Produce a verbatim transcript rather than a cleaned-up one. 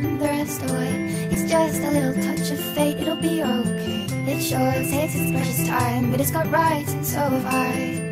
throwing the rest away. It's just a little touch of fate, it'll be okay. It sure takes its precious time, but it's got rights and so have I.